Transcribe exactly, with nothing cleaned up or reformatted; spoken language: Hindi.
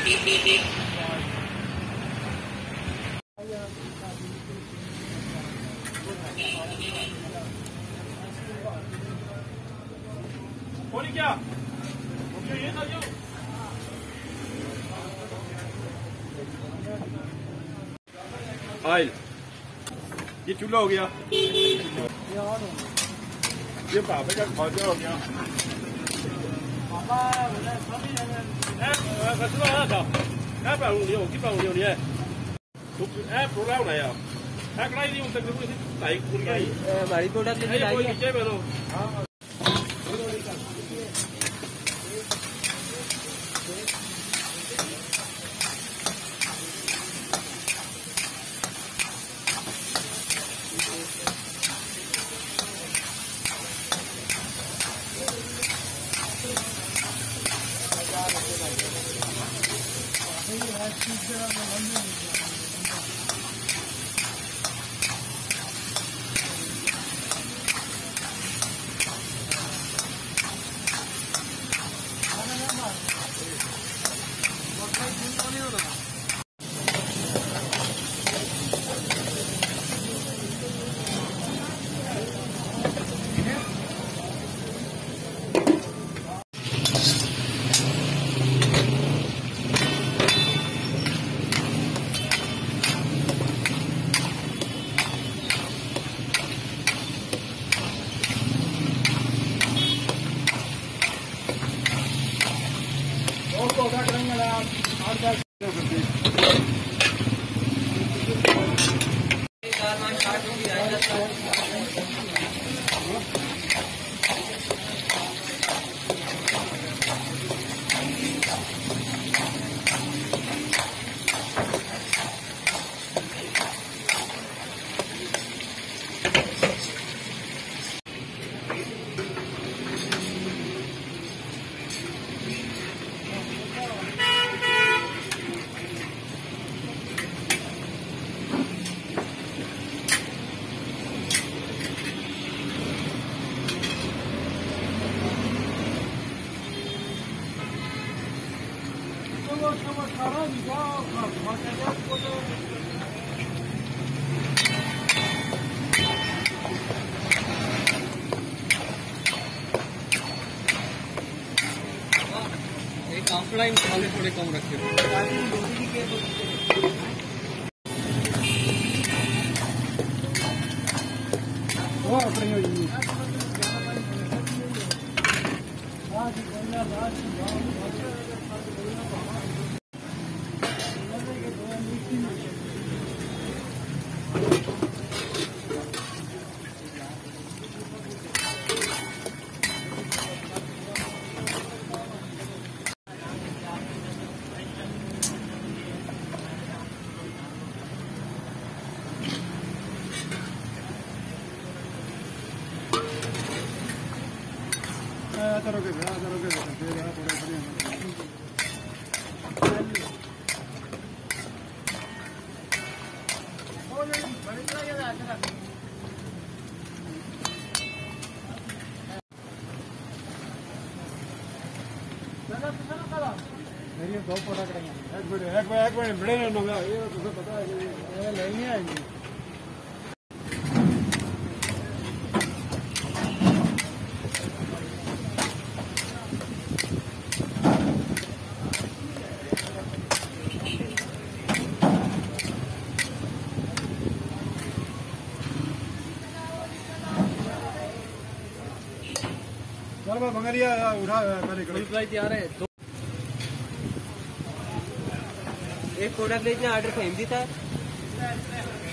बोली क्या ये था जो ऑयल, ये चूल्हा हो गया, ये पापा का खौजा हो गया। पापा कसला था क्या पाऊँ नहीं होगी पाऊँ नहीं है तो ऐ प्रोग्राम ना यार क्या कराई नहीं उनसे बिल्कुल लाइक पूरी गई हमारी प्रोडक्ट लेके कोई नीचे बैठो। हाँ ऑफलाइन वाले थोड़े कम रखे वो अपनी करोगे करोगे मेरी दो प्रोडक्ट एक मिनट एक मिनट एक मिनट बड़े ना ये तुझे पता है ये नहीं आएंगे मंगरिया उठा मेरे तैयार है तो एक प्रोडक्ट लेना ऑर्डर फहम दी था।